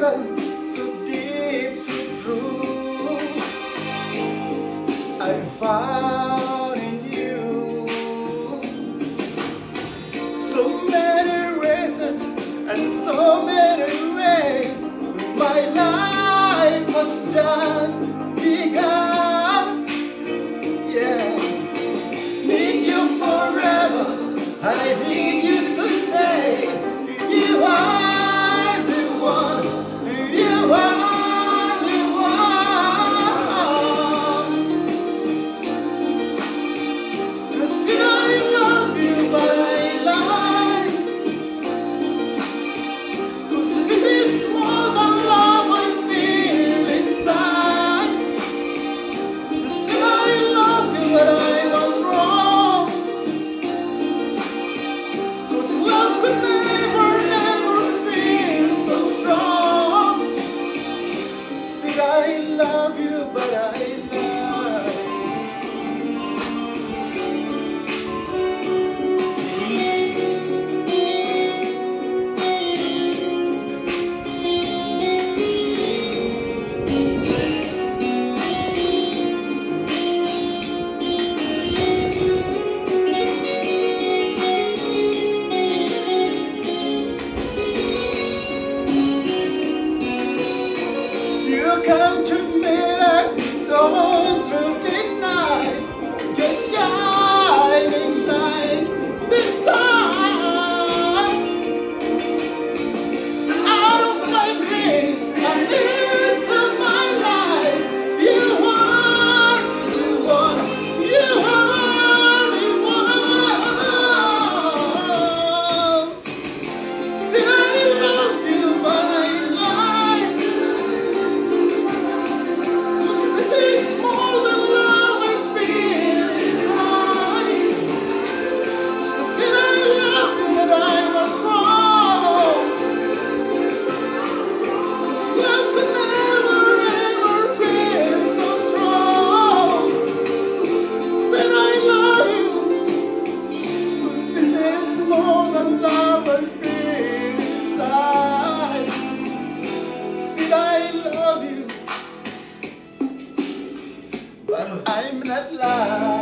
heaven, so deep, so true. I found in you so many reasons and so many ways. My life has just begun. Yeah, need you forever, and I need you to stay. You are the one. You are the one. You said I love you, but I lie. 'Cause this is more than love I feel inside. You said I love you, but I was wrong. 'Cause love could never, ever feel so strong. Said I love you, but I lie. You come to me like the moon through the night, just shining like the sun. Out of my dreams and into my life, you are the one. You are the one. Say I love you, but I lie. 'Cause this is more than love I feel inside. You said I love you, but I was wrong. 'Cause love could never, ever feel so strong. Said I love you, 'cause this is more than love I feel inside. Said I love you, but I'm not lying.